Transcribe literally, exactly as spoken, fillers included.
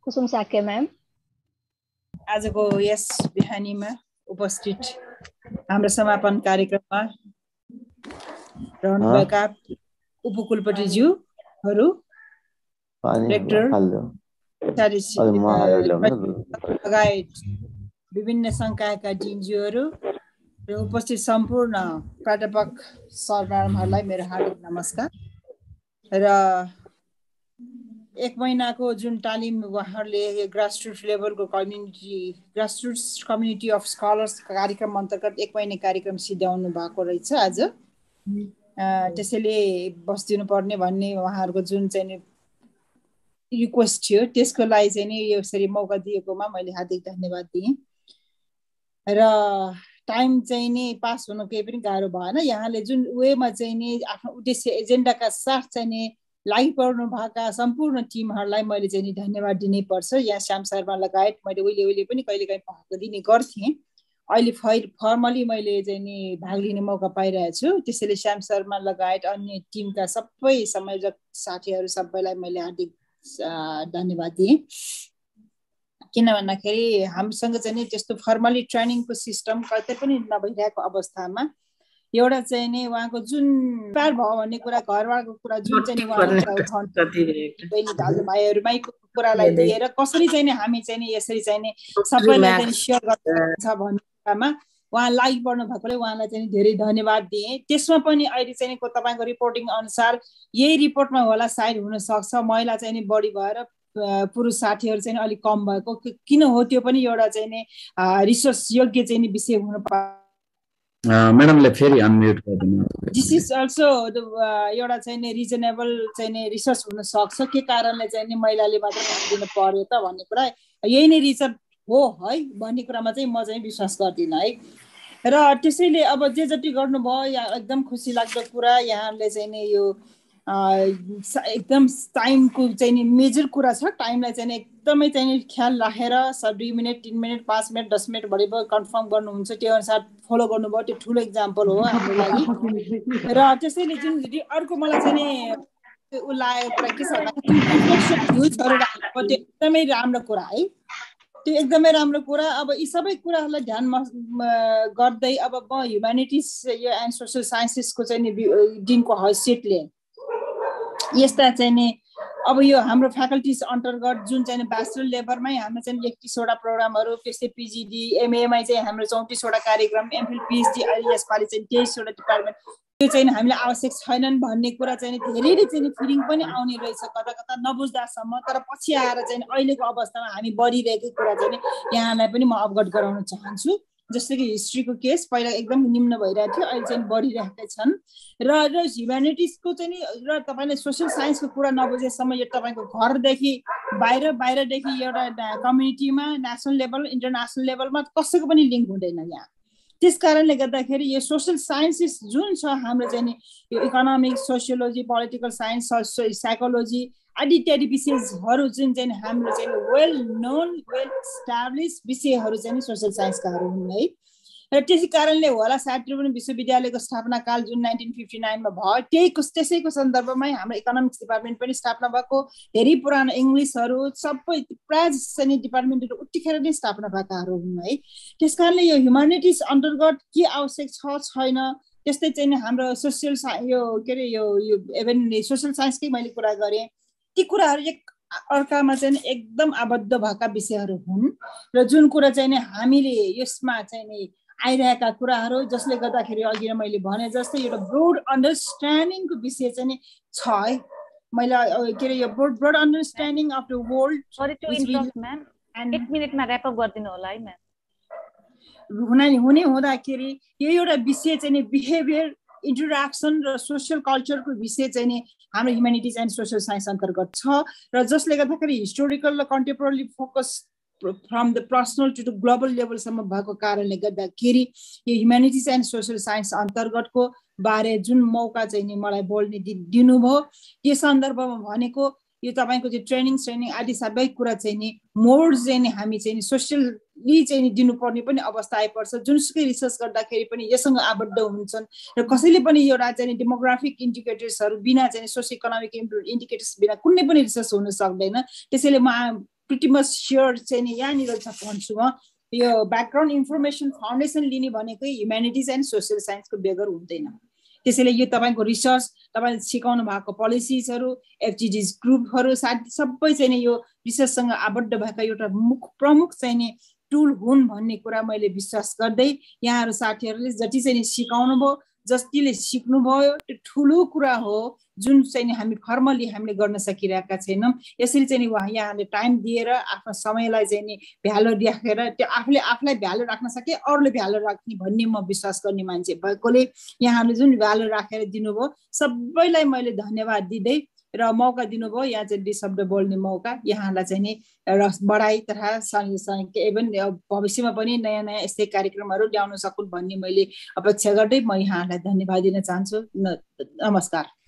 कुसुम साके ma'am. आजको यस बिहानीमा उपस्थित हाम्रो समापन कार्यक्रममा रहनुभएका उपकुलपतिज्यूहरू, रेक्टर लगायत विभिन्न संकायका डिनज्यूहरू र उपस्थित सम्पूर्ण प्राध्यापक सर म्याडमहरूलाई मेरो हार्दिक नमस्कार। र एक महिनाको जुन तालिम उहाँहरूले ग्रासरुट लेभलको community grassroot community of scholars कार्यक्रम अन्तर्गत एक महिना कार्यक्रम सिध्याउनु भएको रहेछ आज। त्यसैले बस्दिनु पर्ने भन्ने उहाँहरूको जुन चाहिँ रिक्वेस्ट थियो त्यसको लागि चाहिँ नि यसरी मौका दिएकोमा मैले हार्दिक धन्यवाद दिएँ। र टाइम चाहिँ नि पास हुनु केही पनि गाह्रो भएन। यहाँले जुन वेमा चाहिँ नि आफ्नो उद्देश्य एजेन्डाका साथ चाहिँ नि लागिपर्नु भएका सम्पूर्ण टिमहरूलाई मैले चाहिँ नि धन्यवाद दिनै पर्छ। यहाँ श्याम शर्मा लगायत मैले उहिले उहिले पनि कहिलेकाहीँ भाग दिने गर्थेँ, अहिले फर फर्मली मैले चाहिँ नि भाग लिने मौका पाइरहेको छु। त्यसैले श्याम शर्मा लगायत अन्य टिमका सबै संयोजक साथीहरू सबैलाई मैले हार्दिक धन्यवाद दिएँ। किन भन्दाखेरि हामीसँग चाहिँ नि त्यस्तो फर्मली ट्रेनिङको सिस्टम कतै पनि नभइरहेको अवस्थामा एउटा चाहिँ नि उहाँको जुन पार भयो भन्ने कुरा घरबारको कुरा जुन चाहिँ नि उहाँले बहिनी दाजुभाइहरूमै कुरालाई लिएर कसरी चाहिँ नि हामी चाहिँ नि यसरी चाहिँ नि सबैलाई चाहिँ सेयर गर्छ भन्ने कुरामा उहाँ लागि पर्नु भएकोले उहाँलाई चाहिँ धेरै धन्यवाद दिएँ। त्यसमा पनि अहिले चाहिँ नि तपाईँको रिपोर्टिङ अनुसार यही रिपोर्टमा होला सायद हुनसक्छ महिला चाहिँ नि बढी भएर पुरुष साथीहरू चाहिँ अलिक कम भएको किन हो त्यो पनि एउटा चाहिँ नि रिसर्च योग्य चाहिँ नि विषय हुनु पर्छ। म्याडमले फेरि अनम्युट गरिदिनु। दिस इज अल्सो एउटा चाहिँ नि रिजनेबल चाहिँ नि रिसर्च हुन सक्छ के कारणले चाहिँ नि महिलाले मात्र भाग दिनु पर्यो त भन्ने कुरा यही नै रिसर्च हो है भन्ने कुरामा चाहिँ म चाहिँ विश्वास गर्दिनँ है। र त्यसैले अब जे जति गर्नुभयो या एकदम खुसी लाग्दो कुरा यहाँले चाहिँ नि यो एकदम टाइमको चाहिँ नि मेजर कुरा छ। टाइमलाई चाहिँ एकदमै चाहिँ नि ख्याल राखेर सब दुई मिनट तिन मिनट पाँच मिनट दस मिनट भरि भयो कन्फर्म गर्नुहुन्छ त्यो अनुसार फलो गर्नुभयो त्यो ठुलो इक्जाम्पल हो हाम्रो लागि। र त्यसैले जुन अर्को मलाई चाहिँ नि उ लागेको कुरा के छ भन्दाखेरि त्यो एकदमै राम्रो कुरा है, त्यो एकदमै राम्रो कुरा। अब यी सबै कुराहरूलाई ध्यानमा गर्दै अब म ह्युम्यानिटिज यो एन्ड सोसल साइन्सेसको चाहिँ नि दिनको हैसियतले यस्ता चाहिँ नि अब यो हाम्रो फ्याकल्टिज अन्तर्गत जुन चाहिँ ब्याचलर लेभलमै हाम्रो चाहिँ एकतिसवटा प्रोग्रामहरू, त्यस्तै पिजिडी एमएमै चाहिँ हाम्रो चौतिसवटा कार्यक्रम, एमफिल पिएचडी अहिले यसपालि चाहिँ तेइसवटा डिपार्टमेन्ट त्यो चाहिँ हामीलाई आवश्यक छैनन् भन्ने कुरा चाहिँ धेरैले चाहिँ फिलिङ पनि आउने रहेछ कता कता नबुझ्दासम्म। तर पछि आएर चाहिँ अहिलेको अवस्थामा हामी बढिरहेको कुरा चाहिँ यहाँलाई पनि म अवगत गराउन चाहन्छु। जस्तै कि हिस्ट्रीको केस पहिला एकदम निम्न भइरहेको थियो, अहिले चाहिँ बढिरहेका छन्। र र ह्युम्यानिटिजको चाहिँ नि र तपाईँले सोसल साइन्सको कुरा नबुझेसम्म यो तपाईँको घरदेखि बाहिर बाहिरदेखि एउटा कम्युनिटीमा नेसनल लेभल इन्टरनेसनल लेभलमा कसैको पनि लिङ्क हुँदैन यहाँ। त्यस कारणले गर्दाखेरि यो सोसल साइन्सेस जुन छ हाम्रो चाहिँ नि यो economics, sociology, political science, psychology आदि इत्यादि विषयहरू जुन चाहिँ हाम्रो चाहिँ वेल नोन वेल इस्टाब्लिस विषयहरू चाहिँ सोसल साइन्सकाहरू हुन् है। र त्यसै कारणले होला सायद त्रिभुवन विश्वविद्यालयको स्थापना काल जुन नाइन्टिन फिफ्टी नाइनमा भयो त्यही त्यसैको सन्दर्भमै हाम्रो इकोनोमिक्स डिपार्टमेन्ट पनि स्थापना भएको। धेरै पुरानो इङ्ग्लिसहरू सबै प्रायः चाहिँ डिपार्टमेन्टहरू उतिखेर नै स्थापना भएकाहरू हुन् है। त्यस कारणले यो ह्युम्यानिटिज अन्तर्गत के आवश्यक छ छैन त्यस्तै चाहिँ हाम्रो सोसियल सा यो के अरे यो यो इभन सोसल साइन्सकै मैले कुरा गरेँ ती कुराहरू एक अर्कामा चाहिँ एकदम आबद्ध भएका विषयहरू हुन्। र जुन कुरा चाहिँ हामीले यसमा चाहिँ नि आइरहेका कुराहरू जसले गर्दाखेरि अघि मैले भने जस्तै एउटा ब्रोड अन्डरस्ट्यान्डिङको विषय चाहिँ नि छ है। मैले के अरे यो broad broad understanding of the world एक मिनेटमा ऱ्याप अप गरिदिनु होला है म्याम। हुने हुने हुँदाखेरि यो एउटा विषय चाहिँ नि बिहेभियर इन्टरेक्सन र सोसियल कल्चरको विषय चाहिँ नि हाम्रो ह्युम्यानिटिज एन्ड सोसियल साइन्स अन्तर्गत छ। र जसले गर्दाखेरि हिस्टोरिकल र contemporary focus from the personal to the global लेभलसम्म भएको कारणले गर्दाखेरि यो ह्युम्यानिटिज एन्ड सोसियल साइन्स अन्तर्गतको बारे जुन मौका चाहिँ नि मलाई बोल्ने दिनुभयो त्यो सन्दर्भमा भनेको यो तपाईको चाहिँ ट्रेनिङ ट्रेनिङ आदि सबै कुरा चाहिँ नि मोड चाहिँ नि हामी चाहिँ नि सोसियली चाहिँ नि दिनुपर्ने पनि अवस्था आइपर्छ। जुनसुकै रिसर्च गर्दाखेरि पनि यससँग आबद्ध हुन्छन् र कसैले पनि एउटा चाहिँ डेमोग्राफिक इन्डिकेटर्सहरू बिना चाहिँ सोसियो इकोनोमिक इन्डिकेटर्स बिना कुनै पनि रिसर्च हुन सक्दैन। त्यसैले म प्रिटी मच स्योर चाहिँ नि यहाँनिर छ भन्छु म यो ब्याकग्राउन्ड इन्फर्मेसन फाउन्डेसन लिने भनेकै ह्युम्यानिटिज एन्ड सोसियल साइन्सको बेगर हुँदैन त्यसैले यो तपाईँको रिसर्च तपाईँले सिकाउनु भएको पोलिसिजहरू एफजिडिज ग्रुपहरू साथ सबै चाहिँ नि यो रिसर्चसँग आबद्ध भएका एउटा मुख प्रमुख चाहिँ नि टुल हुन् भन्ने कुरा मैले विश्वास गर्दै यहाँहरू साथीहरूले जति चाहिँ नि सिकाउनु भयो जतिले सिक्नुभयो त्यो ठुलो कुरा हो जुन चाहिँ नि हामी फर्मली हामीले गर्न सकिरहेका छैनौँ यसरी चाहिँ नि उहाँ यहाँले टाइम दिएर आफ्नो समयलाई चाहिँ नि भ्यालु राखेर त्यो आफूले आफूलाई भ्यालु राख्न सके अरूले भ्यालु राख्ने भन्ने म विश्वास गर्ने मान्छे भएकोले यहाँले जुन भ्यालु राखेर दिनुभयो सबैलाई मैले धन्यवाद दिँदै र मौका दिनुभयो यहाँ चाहिँ दुई शब्द बोल्ने मौका यहाँलाई चाहिँ नि र बढाइ तथा इभन भविष्यमा पनि नयाँ नयाँ यस्तै कार्यक्रमहरू ल्याउन सकुन् भन्ने मैले अपेक्षा गर्दै म यहाँलाई धन्यवाद दिन चाहन्छु नमस्कार।